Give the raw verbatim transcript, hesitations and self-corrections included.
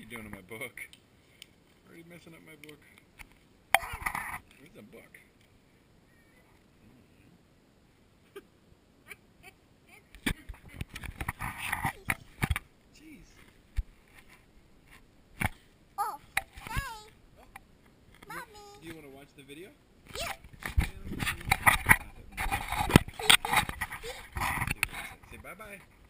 you doing to my book? Why are you messing up my book? Where's the book? Jeez. Oh, hey. Mommy. Do you want to watch the video? Yeah. Say bye-bye.